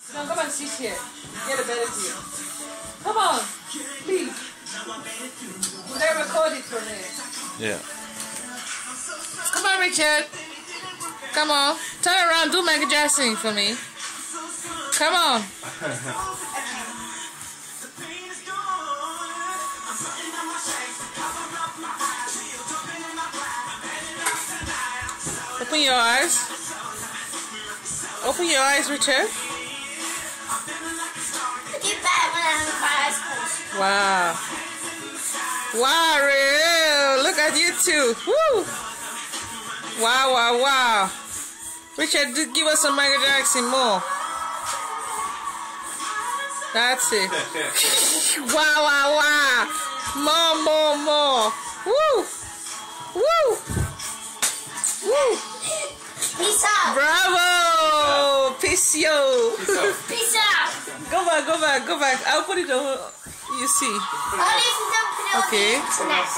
Now come and sit here. Get a better view. Come on, please. Will they record it from here? Yeah. Come on, Richard. Come on. Turn around. Do Michael Jackson for me. Come on. Open your eyes. Open your eyes, Richard. Wow. Wow, real. Look at you two. Woo. Wow, wow, wow. Richard, give us some Michael Jackson more. That's it. Wow, wow, wow. More. Woo. Woo. Woo. Peace out. Bravo. Peace, yo. Peace out. Go back. I'll put it over. You see. Only if you don't put it on Okay. the internet.